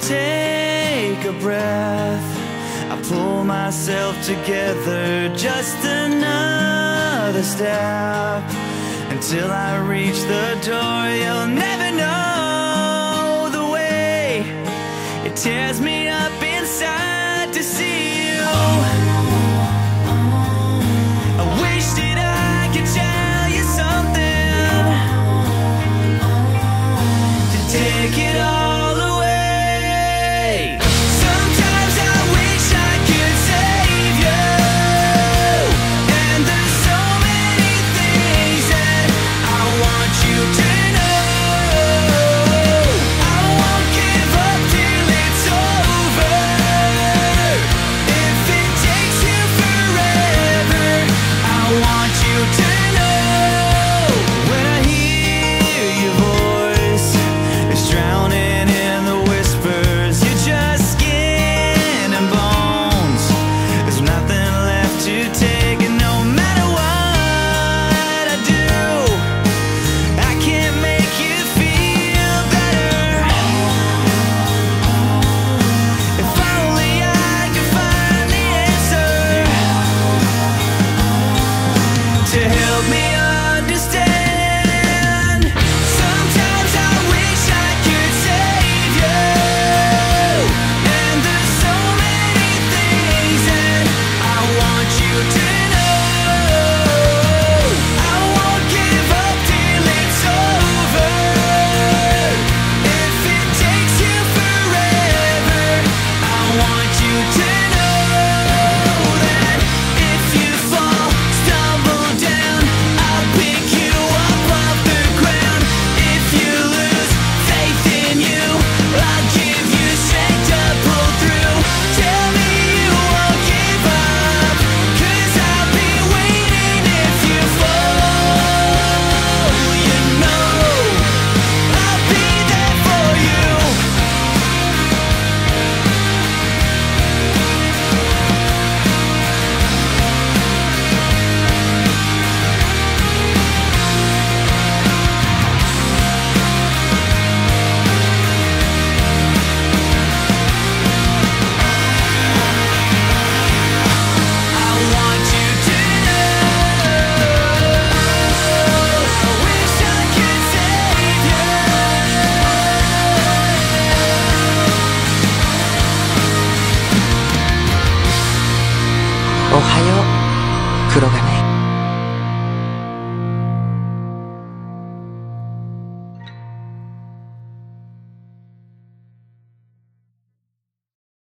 take a breath. I pull myself together, just another step, until I reach the door. You'll never know the way it tears me up inside to see you. I wish that I could tell you something to take it all